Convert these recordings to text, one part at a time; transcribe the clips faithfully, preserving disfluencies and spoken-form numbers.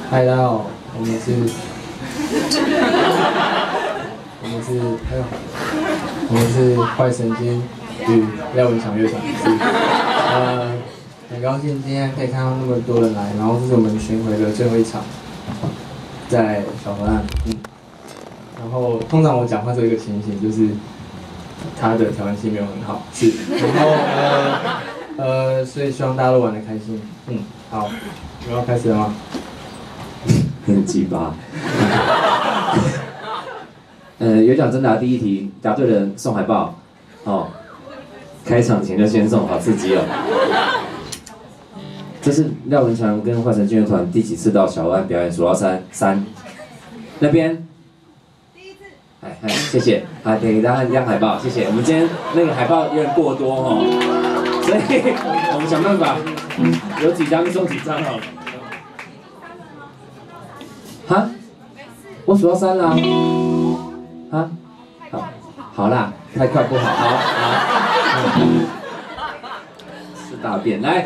嗨，大家好，我们是，我们是，哎呦，我们是坏神经与廖文强乐团。呃，很高兴今天可以看到那么多人来，然后这是我们巡回的最后一场，在小河岸。嗯。然后通常我讲话这个情形就是，他的调音器没有很好，是，然后呃呃，所以希望大家都玩得开心。嗯，好，我们要开始了吗？ 很鸡巴。呃，有奖征答第一题，答对的人送海报。哦，开场前就先送，好刺激哦。这是廖文强跟坏神经乐团第几次到小湾表演？数到三，三。那边。第一次。哎哎，谢谢。啊，给大家一张海报，谢谢。我们今天那个海报有点过多哦，所以我们想办法，有几张送几张好了。哈？我数到三啦。啊？好，好啦，太快不好，好，好。是大便，来。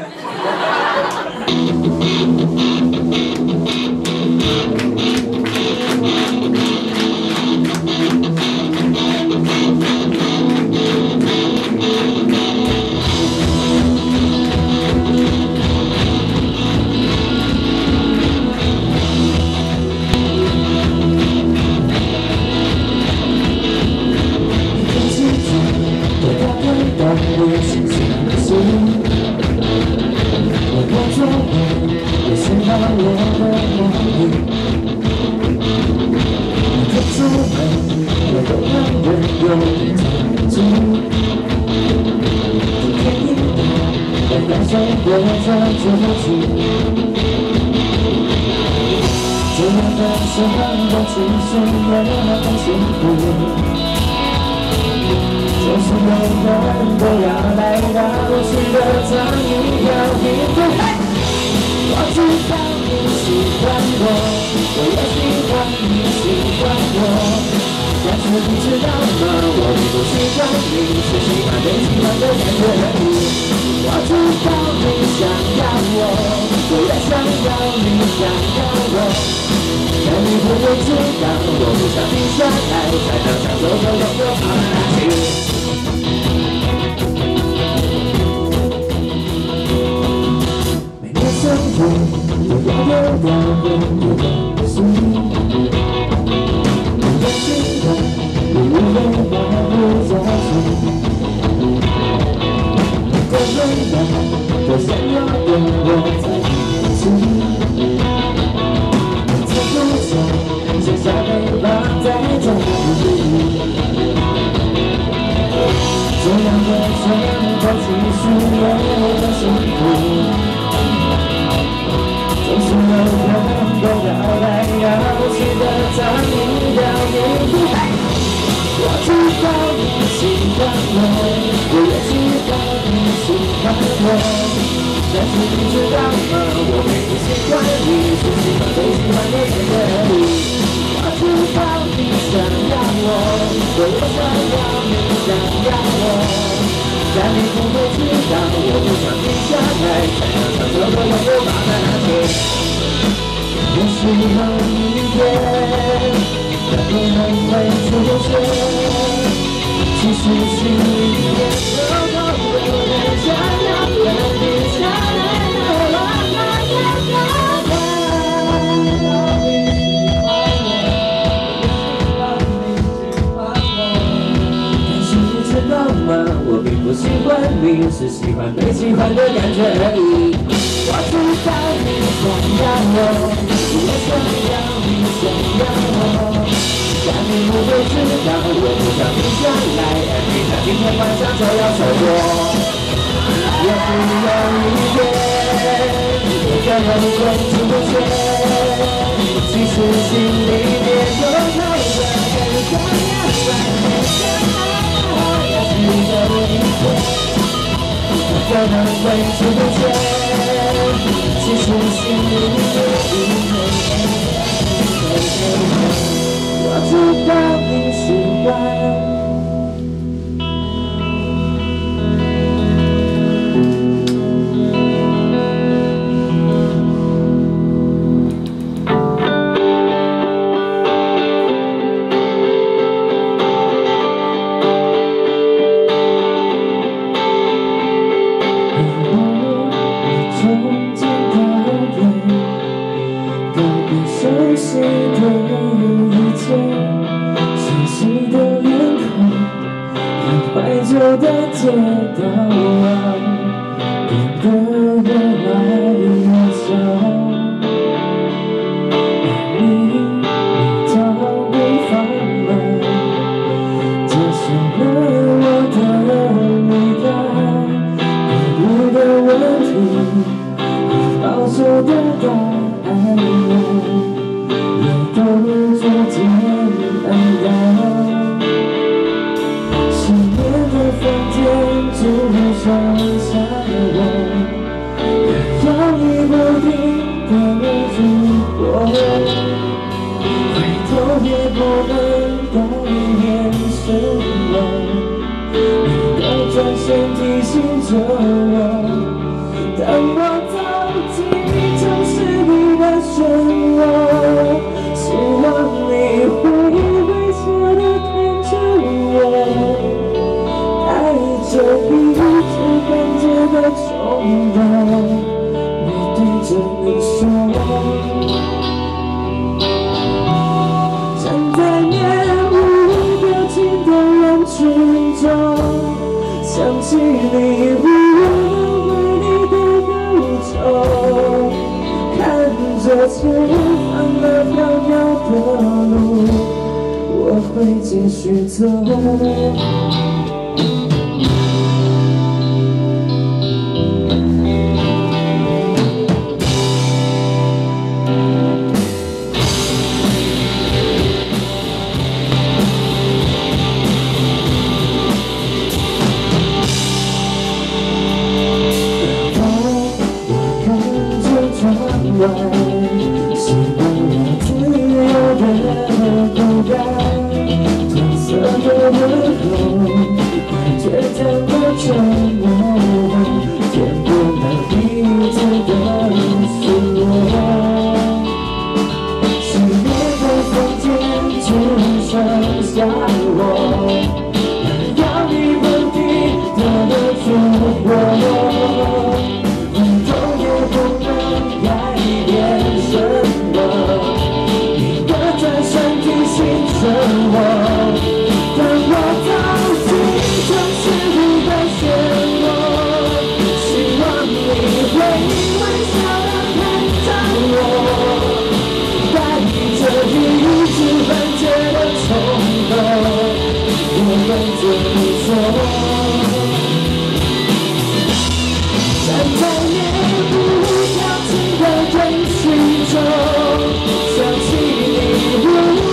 是喜欢被喜欢的感觉而已。我知道你想要我，我想要你想要我，但你不会知道，我不想停下来。Every night 今天晚上就要错过，也只有一天，一个人会出现。其实心里面有太多很想要在你身旁，也只有一天。可能会出现，其实心里有一个我知道你喜欢。 旧的街道啊，变得越来越小。而你，你早已放慢，接受了我的离开。你的问题和保守的答案，也都逐渐黯淡。 房间只剩下我，要你不停地住我，回头也不能改变什么。你的转身提醒着我，当我走进城市里的漩涡，希望你会微笑地看着我。 这一直感觉的冲动，我对着你说，站在面无表情的人群中，想起你无能为力的忧愁，看着前方那飘渺的路，我会继续走。 希望我自由的口袋，褪色的问候，倔强的沉默，填补了彼此的失落。熄灭的房间只剩下我，要你不停地祝我。 我，当我走进城市里的漩涡，希望你会微笑地看着我，带着一知半解的冲动，我对着你说，站在面无表情的人群中，想起你无。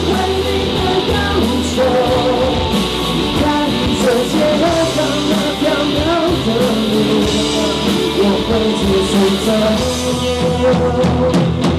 看着街上那飘渺的路，我会继续走。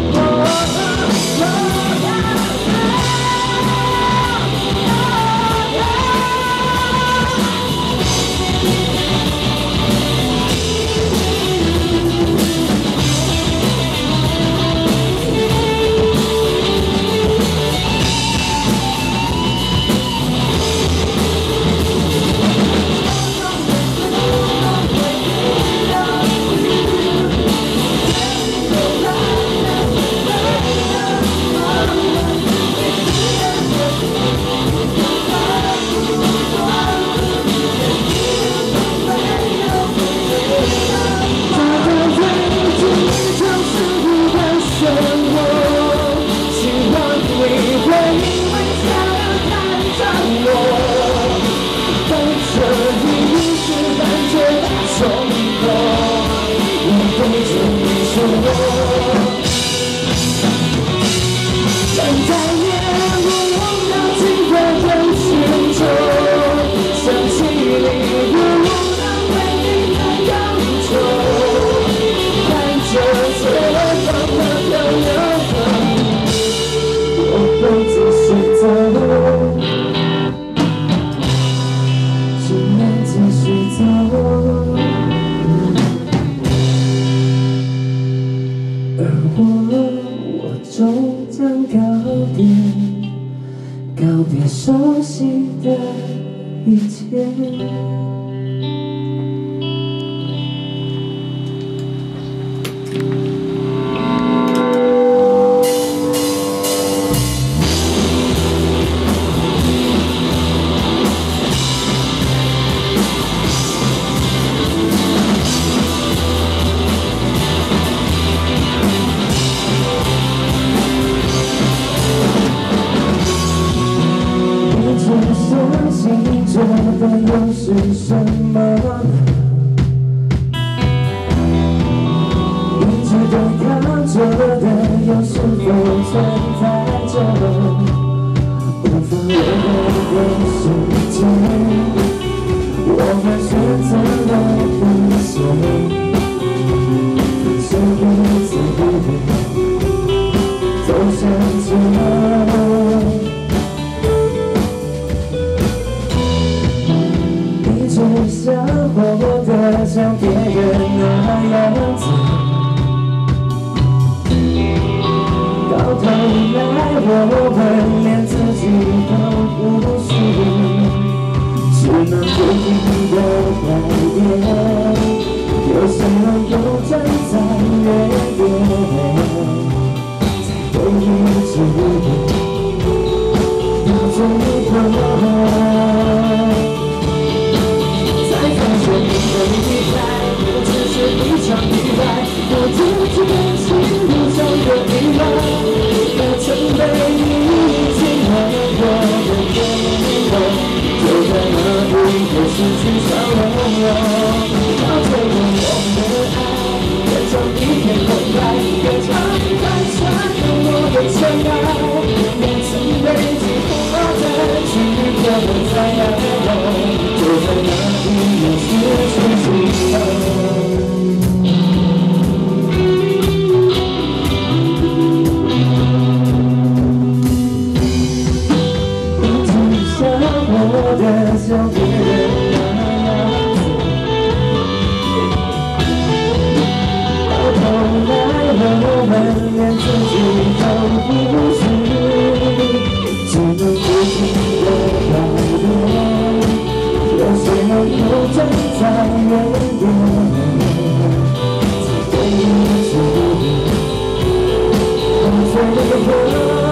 告别熟悉的一切。 的又是什么？一直对抗着的又是否存在着？无法挽回的时间，我们选择了分手。 是彼此走向前，一直想活得像别人那样子，到头来我们连自己都不是，只能不停地改变。 有谁能够站在原点，在回忆之到最后，才发现你的离开不只是一场意外，我自己的心路上的意外，那曾被你紧握的天空。 就在那一刻失去笑容，到最后我们的爱变成一片空白，变成在闪耀我的尘埃，也曾被击破的去过的再来后，就在那一刻失去信号。 活得像别人那样子，到头来我们连自己都不是，只能不停地改变。有谁能够站在原点，在回忆之到最后。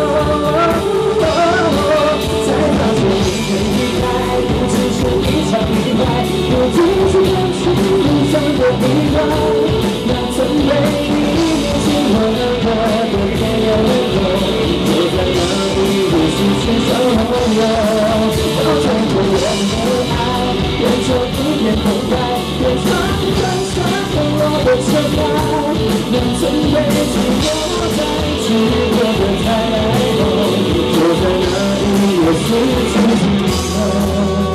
一场意外，我自己的心路上的意外，那曾被你紧握过的天空，就在那一刻失去笑容。到最后，我们的爱变成一片空白，变成在闪耀我的尘埃，那曾被紧握在去过的再来后，就在那一刻失去信号。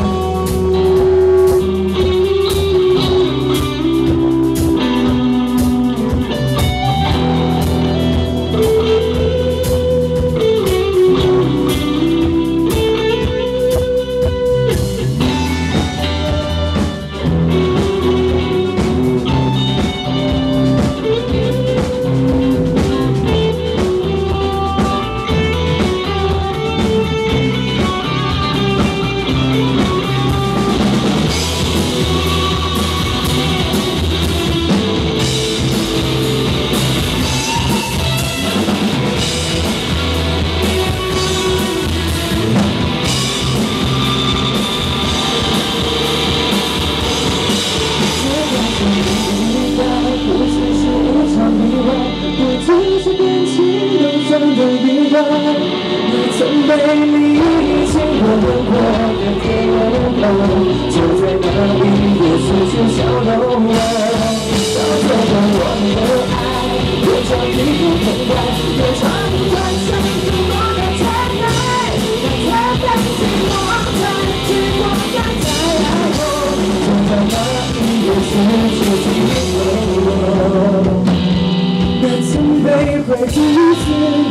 那曾被回忆一次。